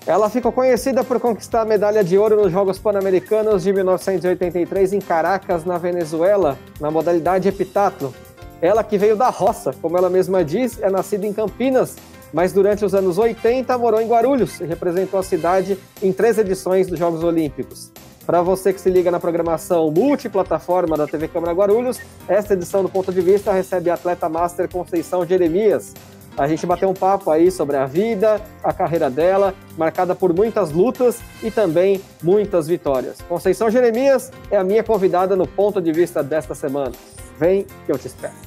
Ela ficou conhecida por conquistar a medalha de ouro nos Jogos Pan-Americanos de 1983 em Caracas, na Venezuela, na modalidade heptatlo. Ela que veio da roça, como ela mesma diz, é nascida em Campinas, mas durante os anos 80 morou em Guarulhos e representou a cidade em 3 edições dos Jogos Olímpicos. Para você que se liga na programação multiplataforma da TV Câmara Guarulhos, esta edição do Ponto de Vista recebe a atleta master Conceição Jeremias. A gente bateu um papo aí sobre a vida, a carreira dela, marcada por muitas lutas e também muitas vitórias. Conceição Jeremias é a minha convidada no Ponto de Vista desta semana. Vem que eu te espero.